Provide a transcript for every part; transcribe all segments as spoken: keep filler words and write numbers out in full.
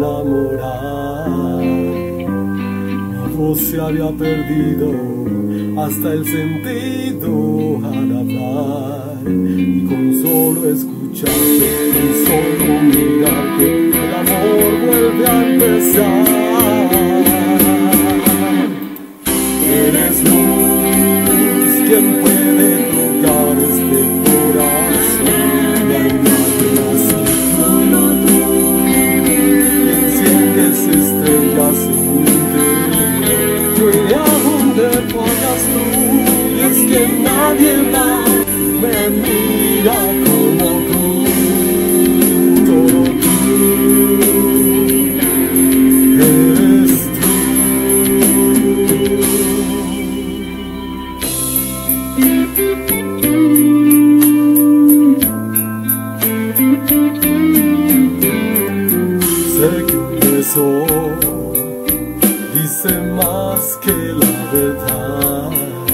enamorar. Mi voz se había perdido hasta el sentido al hablar, y con solo escucharte, con solo mirarte, el amor vuelve a empezar. Eres luz, quien puede tocar este corazón. No hay nadie más que tú, y enciendes estrellas en mi interior. Yo iré a donde vayas tú, y es que nadie más me mira como tú. Solo tú eres tú. Sé que un beso dice más que la verdad.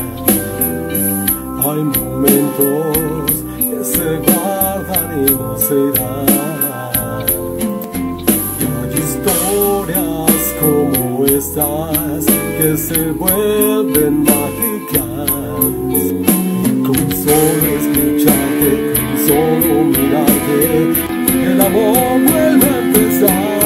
Hay momentos que se guardan y no se dan, y hay historias como estas que se vuelven mágicas. Y con solo escucharte, con solo mirarte, el amor vuelve a empezar.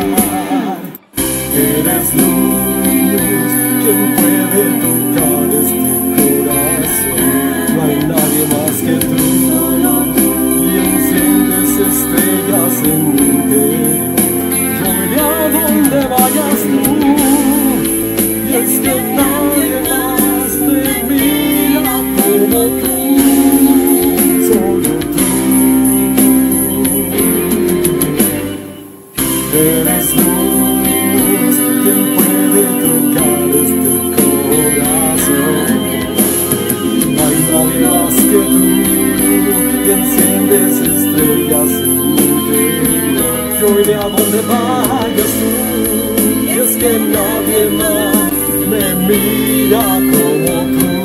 Eres luz, quien puede tocar este corazón. No hay nadie más que tú, y enciendes estrellas en mi interior. Yo iré a donde vayas tú, y es que nadie más me mira como tú. Solo tú eres luz, quien puede tocar este corazón. No hay nadie más que tú, y enciendes estrellas en mi interior. Yo iré a donde vayas tú, y es que nadie más me mira como tú.